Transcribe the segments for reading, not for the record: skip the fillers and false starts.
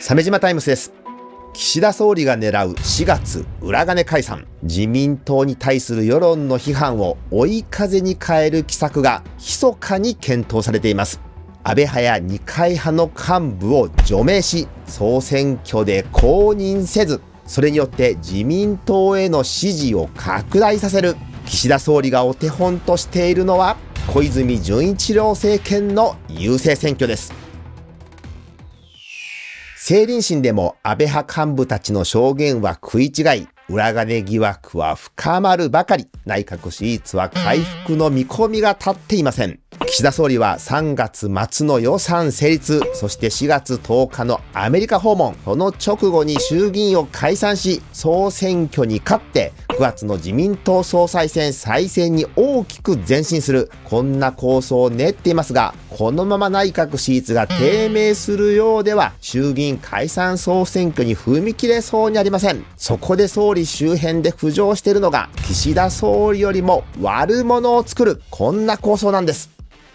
鮫島タイムスです。岸田総理が狙う4月裏金解散。自民党に対する世論の批判を追い風に変える奇策が密かに検討されています。安倍派や二階派の幹部を除名し、総選挙で公認せず、それによって自民党への支持を拡大させる。岸田総理がお手本としているのは、小泉純一郎政権の郵政選挙です。政倫審でも安倍派幹部たちの証言は食い違い、裏金疑惑は深まるばかり。内閣支持率は回復の見込みが立っていません。岸田総理は3月末の予算成立、そして4月10日のアメリカ訪問、その直後に衆議院を解散し、総選挙に勝って、9月の自民党総裁選再選に大きく前進する、こんな構想を練っていますが、このまま内閣支持率が低迷するようでは、衆議院解散総選挙に踏み切れそうにありません。そこで総理周辺で浮上しているのが、岸田総理よりも悪者を作る、こんな構想なんです。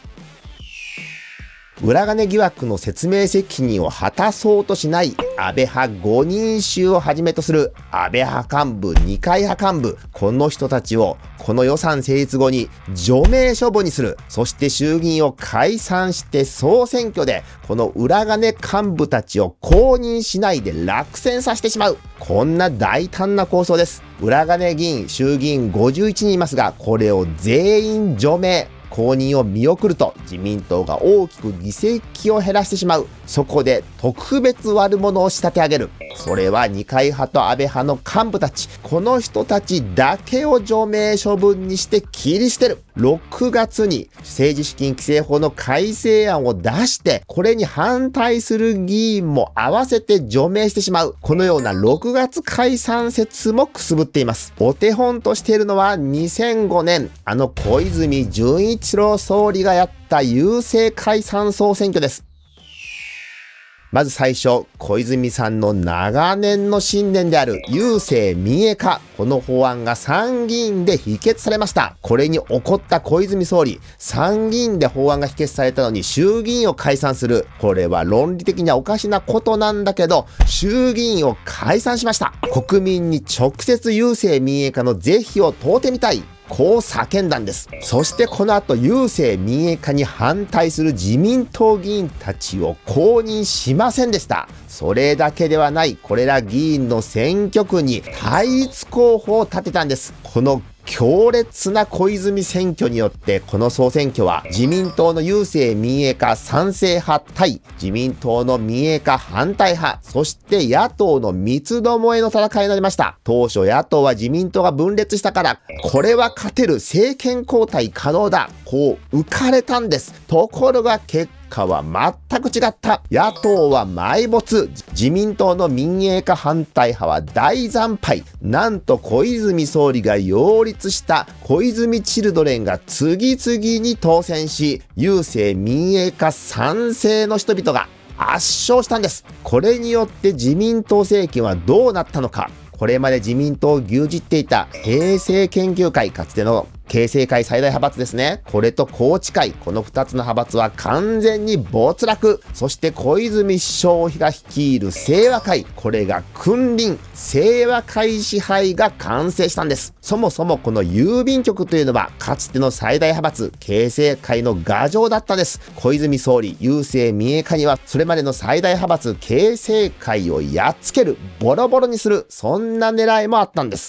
裏金疑惑の説明責任を果たそうとしない安倍派5人衆をはじめとする安倍派幹部、二階派幹部、この人たちをこの予算成立後に除名処分にする。そして衆議院を解散して総選挙でこの裏金幹部たちを公認しないで落選させてしまう。こんな大胆な構想です。裏金議員、衆議院51人いますが、これを全員除名。公認を見送ると自民党が大きく議席を減らしてしまう。そこで特別悪者を仕立て上げる。それは二階派と安倍派の幹部たち。この人たちだけを除名処分にして切り捨てる。6月に政治資金規正法の改正案を出して、これに反対する議員も合わせて除名してしまう。このような6月解散説もくすぶっています。お手本としているのは2005年、小泉純一郎総理がやった郵政解散総選挙です。まず最初、小泉さんの長年の信念である郵政民営化。この法案が参議院で否決されました。これに怒った小泉総理、参議院で法案が否決されたのに衆議院を解散する。これは論理的にはおかしなことなんだけど、衆議院を解散しました。国民に直接郵政民営化の是非を問うてみたい。こう叫んだんです。そしてこの後、郵政民営化に反対する自民党議員たちを公認しませんでした。それだけではない、これら議員の選挙区に対立候補を立てたんです。この強烈な小泉選挙によって、この総選挙は自民党の郵政民営化賛成派対自民党の民営化反対派、そして野党の三つどもえの戦いになりました。当初野党は自民党が分裂したから、これは勝てる、政権交代可能だ、こう浮かれたんです。ところが結果は全く違った。野党は埋没。自民党の民営化反対派は大惨敗。なんと小泉総理が擁立した小泉チルドレンが次々に当選し、郵政民営化賛成の人々が圧勝したんです。これによって自民党政権はどうなったのか。これまで自民党を牛耳っていた平成研究会、かつての経世会最大派閥ですね。これと宏池会、この2つの派閥は完全に没落。そして小泉首相が率いる清和会、これが君臨、清和会支配が完成したんです。そもそもこの郵便局というのは、かつての最大派閥、経世会の牙城だったんです。小泉総理、郵政民営化には、それまでの最大派閥、経世会をやっつける、ボロボロにする、そんな狙いもあったんです。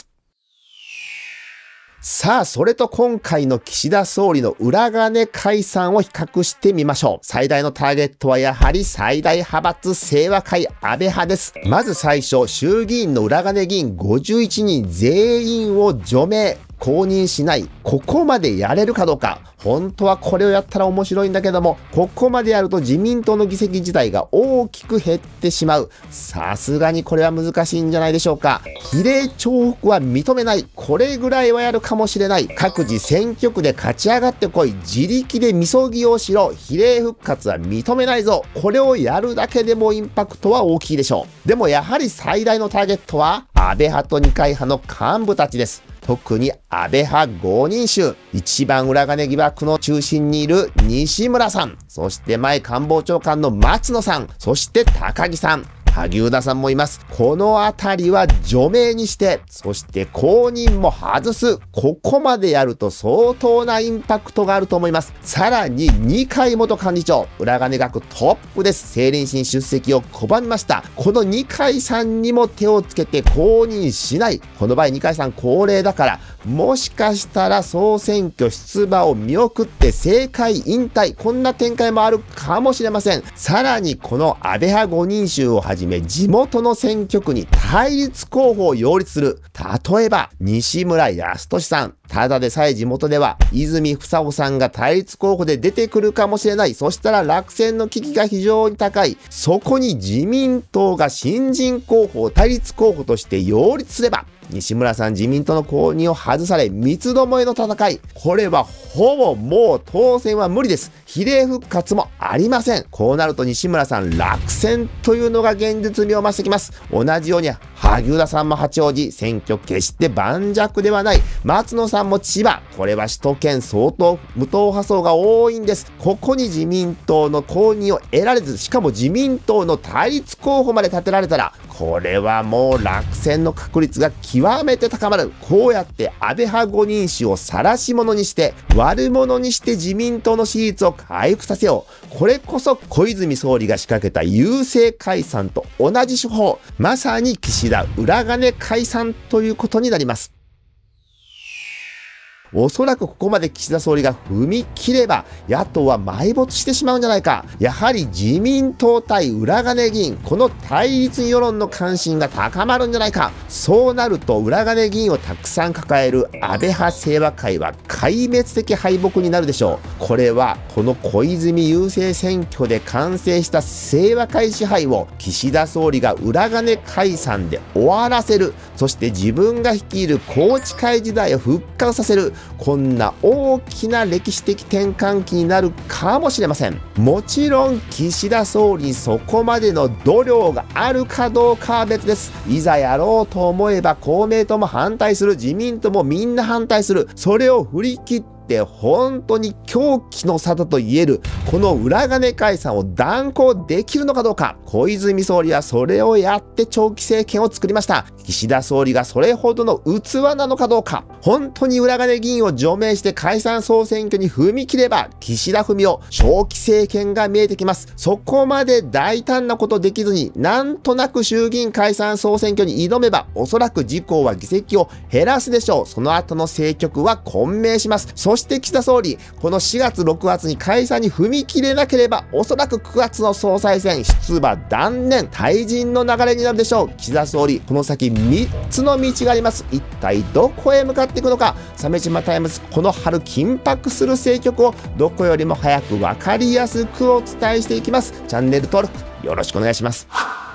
さあ、それと今回の岸田総理の裏金解散を比較してみましょう。最大のターゲットはやはり最大派閥清和会安倍派です。まず最初、衆議院の裏金議員51人全員を除名。公認しない。ここまでやれるかどうか。本当はこれをやったら面白いんだけども、ここまでやると自民党の議席自体が大きく減ってしまう。さすがにこれは難しいんじゃないでしょうか。比例重複は認めない。これぐらいはやるかもしれない。各自選挙区で勝ち上がってこい。自力でみそぎをしろ。比例復活は認めないぞ。これをやるだけでもインパクトは大きいでしょう。でもやはり最大のターゲットは安倍派と二階派の幹部たちです。特に安倍派5人衆、一番裏金疑惑の中心にいる西村さん、そして前官房長官の松野さん、そして高木さん、 萩生田さんもいます。このあたりは除名にして、そして公認も外す。ここまでやると相当なインパクトがあると思います。さらに二階元幹事長、裏金学トップです。政倫審出席を拒みました。この二階さんにも手をつけて公認しない。この場合二階さん高齢だから、もしかしたら総選挙出馬を見送って政界引退。こんな展開もあるかもしれません。さらにこの安倍派5人衆をはじめ地元の選挙区に対立候補を擁立する。例えば西村康稔さん。ただでさえ地元では泉房穂さんが対立候補で出てくるかもしれない。そしたら落選の危機が非常に高い。そこに自民党が新人候補を対立候補として擁立すれば、西村さん自民党の公認を外され三つどもえの戦い。これはほぼもう当選は無理です。比例復活もありません。こうなると西村さん落選というのが現実味を増してきます。同じように萩生田さんも八王子、選挙決して盤石ではない。松野さんも千葉。これは首都圏相当無党派層が多いんです。ここに自民党の公認を得られず、しかも自民党の対立候補まで立てられたら、これはもう落選の確率が極めて高まる。こうやって安倍派5人衆を晒し者にして、悪者にして自民党の支持率を回復させよう。これこそ小泉総理が仕掛けた郵政解散と同じ手法。まさに岸田裏金解散ということになります。おそらくここまで岸田総理が踏み切れば、野党は埋没してしまうんじゃないか。やはり自民党対裏金議員、この対立世論の関心が高まるんじゃないか。そうなると裏金議員をたくさん抱える安倍派清和会は壊滅的敗北になるでしょう。これはこの小泉郵政選挙で完成した清和会支配を岸田総理が裏金解散で終わらせる。そして自分が率いる宏池会時代を復活させる。こんな大きな歴史的転換期になるかもしれません。もちろん岸田総理にそこまでの度量があるかどうかは別です。いざやろうと思えば公明党も反対する、自民党もみんな反対する。それを振り切って本当に狂気の沙汰と言えるこの裏金解散を断行できるのかどうか。小泉総理はそれをやって長期政権を作りました。岸田総理がそれほどの器なのかどうか。本当に裏金議員を除名して解散総選挙に踏み切れば岸田文雄長期政権が見えてきます。そこまで大胆なことできずになんとなく衆議院解散総選挙に挑めばおそらく自公は議席を減らすでしょう。その後の政局は混迷します。そして岸田総理、この4月6月に解散に踏み切れなければおそらく9月の総裁選出馬断念、退陣の流れになるでしょう。岸田総理、この先3つの道があります。一体どこへ向かっていくのか。鮫島タイムズ、この春緊迫する政局をどこよりも早く分かりやすくお伝えしていきます。チャンネル登録よろしくお願いします。